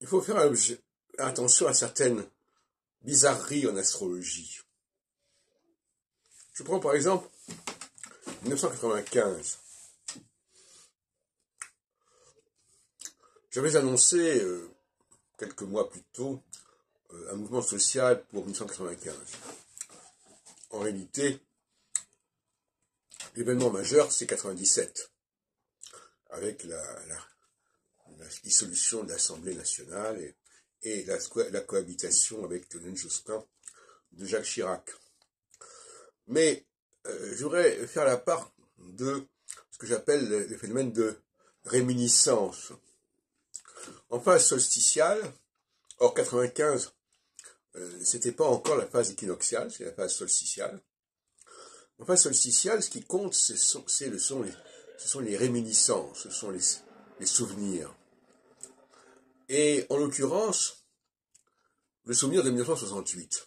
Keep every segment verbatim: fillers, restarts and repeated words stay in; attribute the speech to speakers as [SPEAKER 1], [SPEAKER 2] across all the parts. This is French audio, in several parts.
[SPEAKER 1] Il faut faire attention à certaines bizarreries en astrologie. Je prends par exemple mille neuf cent quatre-vingt-quinze. J'avais annoncé euh, quelques mois plus tôt euh, un mouvement social pour mille neuf cent quatre-vingt-quinze. En réalité, l'événement majeur, c'est quatre-vingt-dix-sept, avec la, la, la dissolution de l'Assemblée nationale et, et la, la cohabitation avec Lionel Jospin de Jacques Chirac. Mais euh, je voudrais faire la part de ce que j'appelle le, le phénomène de réminiscence. En phase solsticiale, or quatre-vingt-quinze, euh, c'était pas encore la phase équinoxiale, c'est la phase solsticiale. En phase solsticiale, ce qui compte, ce sont, le sont les, ce sont les réminiscences, ce sont les, les souvenirs. Et en l'occurrence, le souvenir de mille neuf cent soixante-huit.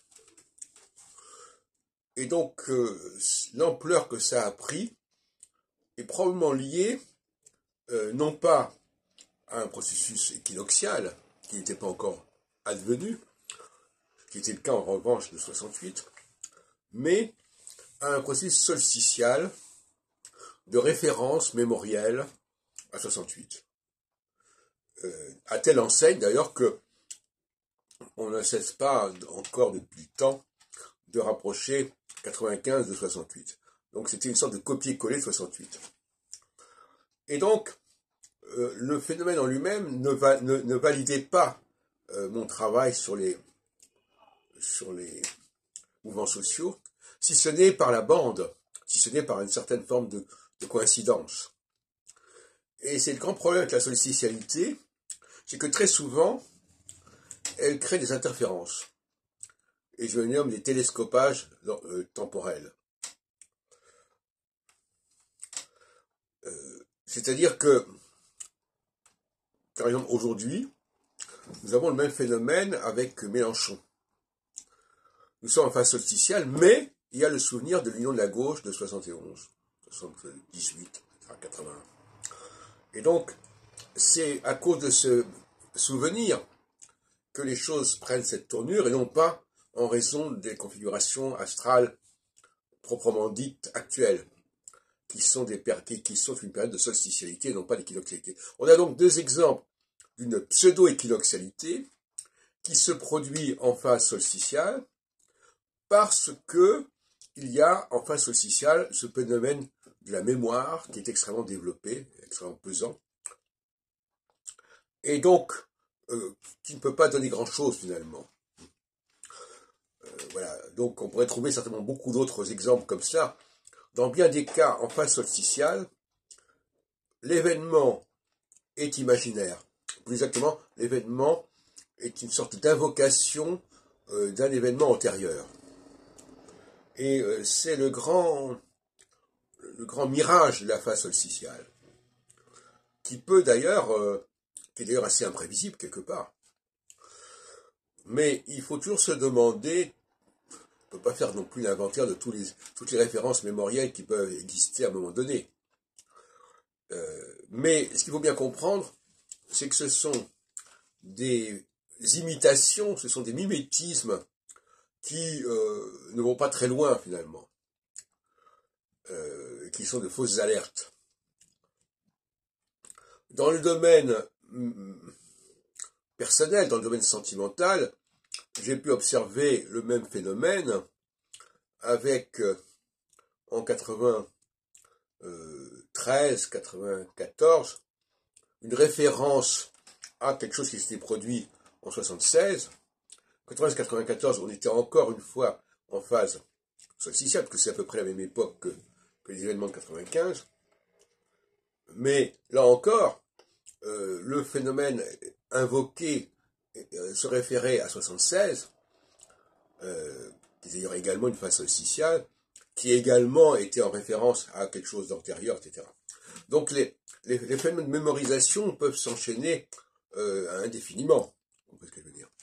[SPEAKER 1] Et donc, euh, l'ampleur que ça a pris est probablement liée, euh, non pas à un processus équinoxial, qui n'était pas encore advenu, qui était le cas en revanche de soixante-huit, mais à un processus solsticial de référence mémorielle à soixante-huit. Euh, à telle enseigne d'ailleurs que on ne cesse pas encore depuis le temps de rapprocher quatre-vingt-quinze de soixante-huit. Donc c'était une sorte de copier-coller de soixante-huit. Et donc, euh, le phénomène en lui-même ne, va, ne, ne validait pas euh, mon travail sur les, sur les mouvements sociaux, si ce n'est par la bande, si ce n'est par une certaine forme de, de coïncidence. Et c'est le grand problème avec la solsticialité, c'est que très souvent, elle crée des interférences. Et je le nomme des télescopages euh, temporels. Euh, C'est-à-dire que, par exemple, aujourd'hui, nous avons le même phénomène avec Mélenchon. Nous sommes en phase solsticiale, mais il y a le souvenir de l'union de la gauche de soixante et onze, soixante-dix-huit, quatre-vingts. Et donc, c'est à cause de ce souvenir que les choses prennent cette tournure et non pas en raison des configurations astrales proprement dites actuelles, qui sont, des, qui sont une période de solsticialité et non pas d'équinoxialité. On a donc deux exemples d'une pseudo-équinoxialité qui se produit en phase solsticiale parce que il y a en phase solsticiale ce phénomène de la mémoire qui est extrêmement développé, extrêmement pesant, et donc euh, qui ne peut pas donner grand-chose finalement. Euh, voilà, donc on pourrait trouver certainement beaucoup d'autres exemples comme ça. Dans bien des cas, en phase solsticiale, l'événement est imaginaire. Plus exactement, l'événement est une sorte d'invocation euh, d'un événement antérieur. Et euh, c'est le grand, le grand mirage de la phase solsticiale, qui peut d'ailleurs, euh, qui est d'ailleurs assez imprévisible quelque part. Mais il faut toujours se demander, on ne peut pas faire non plus l'inventaire de tous les, toutes les références mémorielles qui peuvent exister à un moment donné. Euh, mais ce qu'il faut bien comprendre, c'est que ce sont des imitations, ce sont des mimétismes qui euh, ne vont pas très loin finalement, euh, qui sont de fausses alertes. Dans le domaine hum, personnel, dans le domaine sentimental, j'ai pu observer le même phénomène avec, euh, en quatre-vingt-treize quatre-vingt-quatorze, une référence à quelque chose qui s'était produit en soixante-seize. quatre-treize quatre-vingt-quatorze, on était encore une fois en phase solsticiale, parce que c'est à peu près la même époque que, que les événements de quatre-vingt-quinze. Mais là encore, euh, le phénomène invoqué euh, se référait à soixante-seize, euh, qui est d'ailleurs également une phase solsticiale, qui également était en référence à quelque chose d'antérieur, et cetera. Donc les, les, les phénomènes de mémorisation peuvent s'enchaîner euh, indéfiniment, on peut ce que je veux dire.